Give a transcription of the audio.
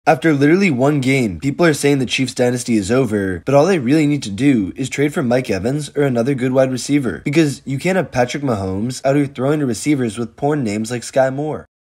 After literally one game, people are saying the Chiefs dynasty is over, but all they really need to do is trade for Mike Evans or another good wide receiver, because you can't have Patrick Mahomes out here throwing to receivers with porn names like Sky Moore.